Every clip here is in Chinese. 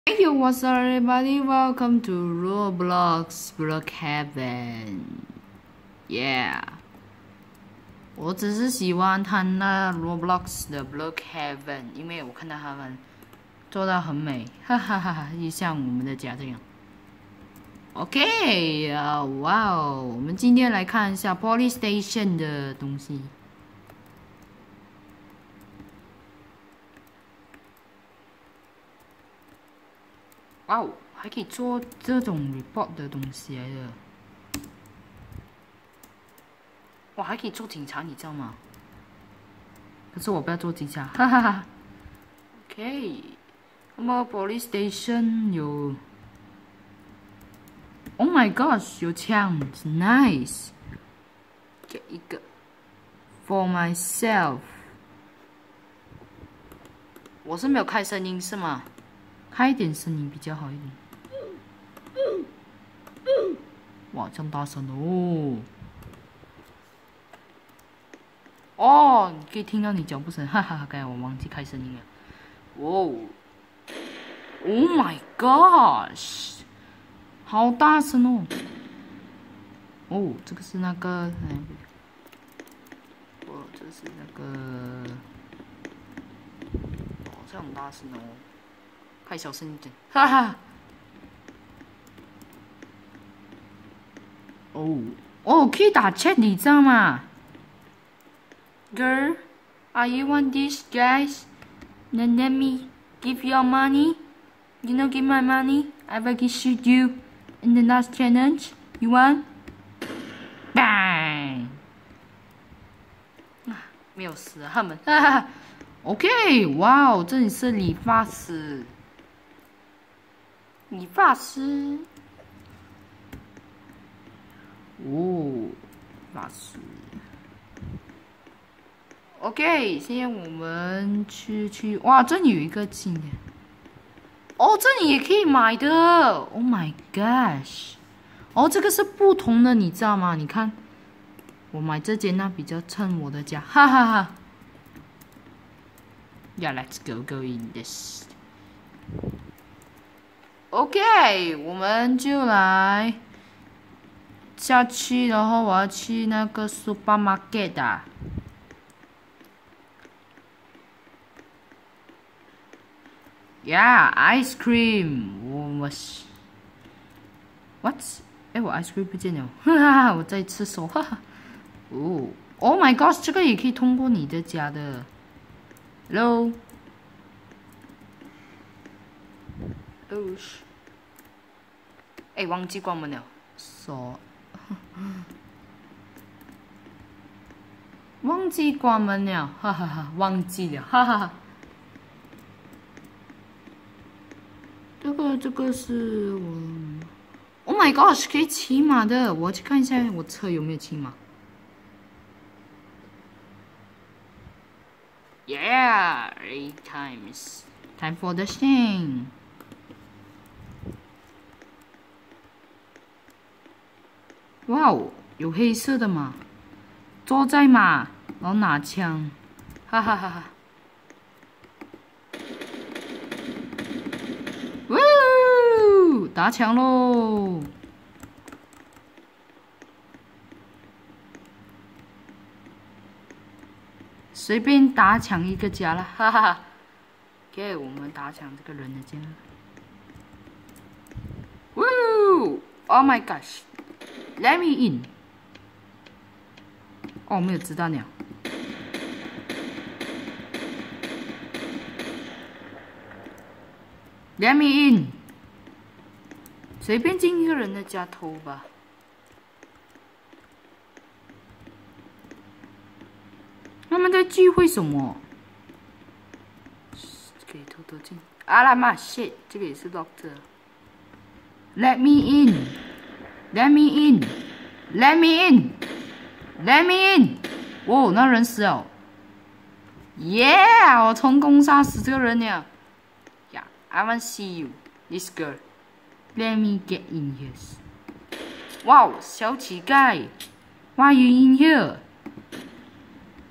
Thank you, what's up, everybody? Welcome to Roblox Brookhaven. Yeah， 我只是喜欢他那 Roblox 的 Brookhaven， 因为我看到他们做到很美，哈哈哈哈，就像我们的家这样。OK， 哇哦，我们今天来看一下 Police Station 的东西。哇哦，还可以做这种 report 的东西来的。哇，还可以做警察，你知道吗？可是我不要做警察，哈哈哈。OK， 那么 police station 有 ，Oh my gosh， 有枪 ，nice。给一个 for myself。我是没有开声音是吗？开一点声音比较好一点。哇，这样大声哦！哦，你可以听到你脚步声，哈哈，刚才我忘记开声音了。哦 ，Oh my gosh， 好大声哦！哦，这个是那个，哦，这是那个，哦，这样很大声哦。开小声一点，哈哈。哦，可以打 chat， 你知道吗 ？Girl, are you want this, guys? Then let me give your money. You know, give my money. I will shoot you in the last challenge. You want? Bang! 没有死啊，他们，哈哈。OK， 哇哦，这里是理发师。理发师，哦，理发师。OK， 现在我们去，哇，这里有一个景点，哦，这里也可以买的 ，Oh my gosh， 哦，这个是不同的，你知道吗？你看，我买这间呢比较衬我的家，哈哈哈。Yeah, let's go in this. OK， 我们就来下去，然后我要去那个 supermarket 啊。Yeah, ice cream。我是 ，what？ 哎，我 ice cream 不见了，哈哈，我在吃手，哈哈。哦 ，Oh my gosh， 这个也可以通过你的家的。Hello。哦，哎，忘记关门了，忘记关门了，哈哈哈，忘记了，哈哈哈。这个是我 ，Oh my gosh， 可以骑马的，我去看一下我车有没有骑马。Yeah, 8 times. Time for the thing. 哇哦，有黑色的马，坐在马，然后拿枪，哈哈哈哈！哇哦，打枪喽！随便打抢一个家了，哈哈哈！给我们打抢这个人的家。哇哦 ！Oh my gosh！Let me in。哦，没有子弹了。Let me in。随便进一个人的家偷吧。他们在聚会什么？可以偷偷进。阿拉妈 shit， 这个也是 locked。Let me in。Let me in, let me in, let me in！ 哦，那人死了。Yeah， 我成功杀死这个人了。Yeah, I want to see you, this girl. Let me get in here. Wow， 小乞丐 ，Why you in here?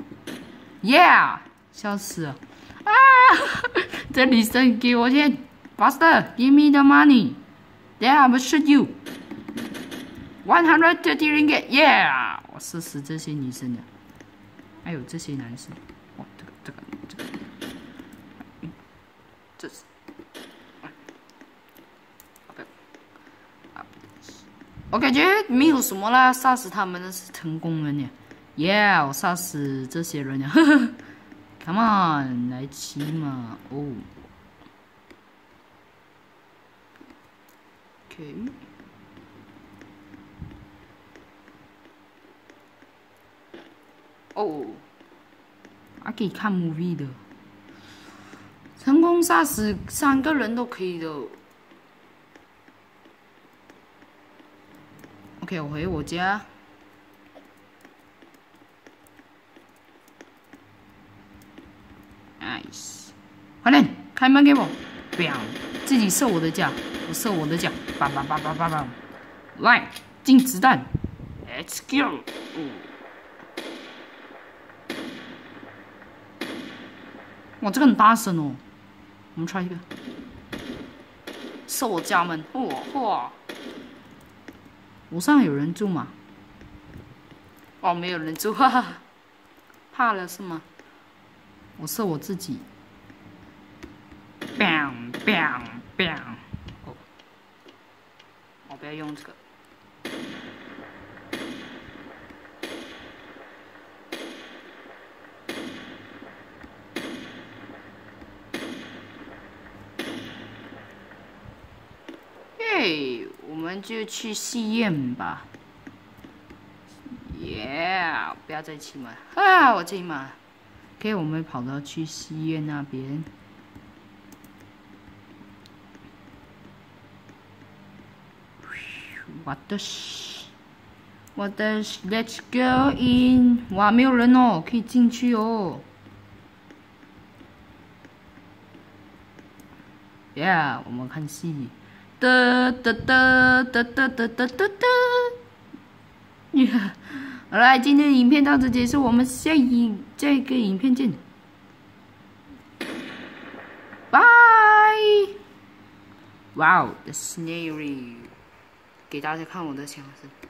Yeah， 笑死了。啊！这女生给我钱。 Faster, give me the money. Then I will shoot you. 130 ringgit, yeah！ 我射死这些女生的，还有这些男生。哦，这个，这是。我感觉没有什么啦，杀死他们的是成功了呢。Yeah， 我杀死这些人了，呵呵。Come on， 来骑嘛，哦。OK。哦，还可以看 movie 的，成功杀死3个人都可以的。OK， 我回我家。Nice， 快点开门给我 ，bang， 自己射我的脚，我射我的脚，叭叭叭叭叭叭，来进子弹 ，Let's go。哇，这个很大声哦！我们 try 一个，射我家门，嚯！楼上有人住吗？哦，没有人住，哈哈，怕了是吗？我射我自己 ，bang bang bang！ 哦，我不要用这个。我们就去戏院吧。Yeah， 不要再骑马啊！我骑马。OK， 我们跑到去戏院那边。What the？Let's go in！ 哇，没有人哦，可以进去哦。Yeah， 我们看戏。哒哒哒哒哒哒哒哒哒！好了，今天的影片到此结束，我们下一个影片见，拜！哇哦 ，the scenery， 给大家看我的枪声。